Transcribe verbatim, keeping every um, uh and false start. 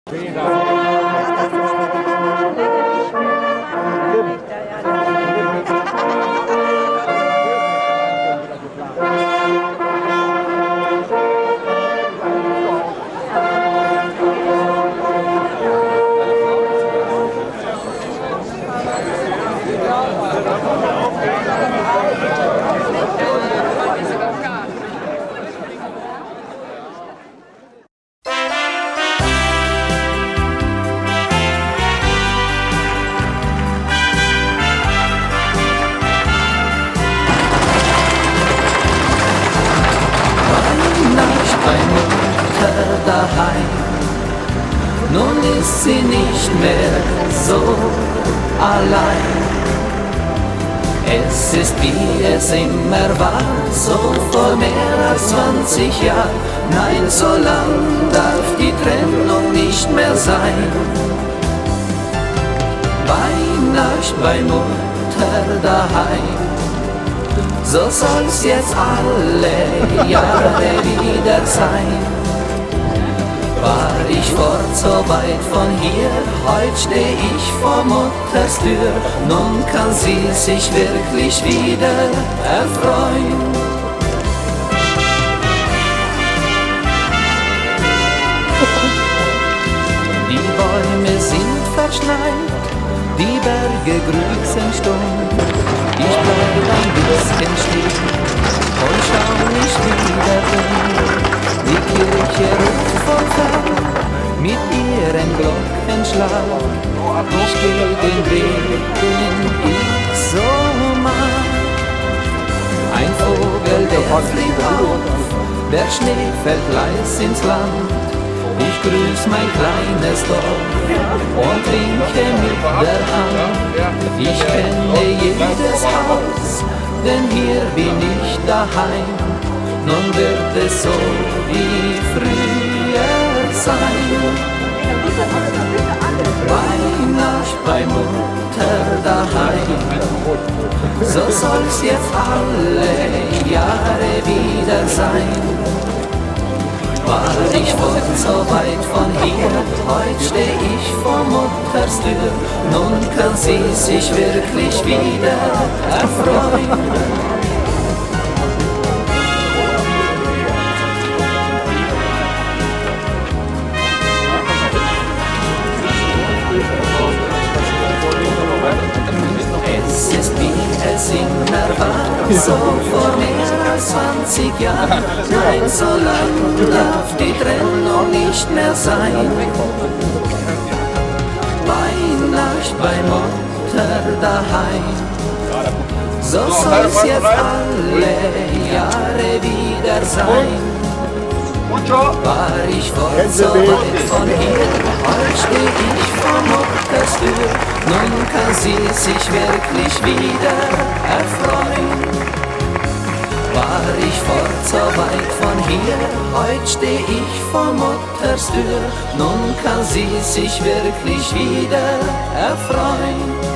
Nun ist sie nicht mehr so allein. Es ist wie es immer war, so vor mehr als zwanzig Jahren. Nein, so lang darf die Trennung nicht mehr sein. Weihnacht bei Mutter daheim, so soll's jetzt alle Jahre wieder sein. War ich fort so weit von hier, heut steh ich vor Mutters Tür. Nun kann sie sich wirklich wieder erfreuen. Die Bäume sind verschneit, die Berge grüßen stumm. Ich bleib ein bisschen still und schau nicht wieder um. Die Kirche ruft von fern mit ihrem Glockenschlag. Ich geh den Weg, den ich so mag. Ein Vogel, der fliegt auf, der Schnee fällt leis ins Land. Ich grüß mein kleines Dorf und winke mit der Hand. Ich kenne jedes Haus, denn hier bin ich daheim. Nun wird es so wie früher sein. Weihnacht bei Mutter daheim, so soll's jetzt alle Jahre wieder sein. War ich fort so weit von hier, heut steh ich vor Mutters Tür. Nun kann sie sich wirklich wieder erfreuen. Es ist wie es immer war, so vor mehr als zwanzig Jahren. Nein, so lang darf die Trennung nicht mehr sein. Weihnacht bei Mutter daheim, so soll's jetzt alle Jahre wieder sein. War ich fort so weit von hier, heut steh ich vor Mutters Tür. Nun kann sie sich wirklich wieder erfreuen. War ich fort so weit von hier, heut steh ich vor Mutters Tür. Nun kann sie sich wirklich wieder erfreuen.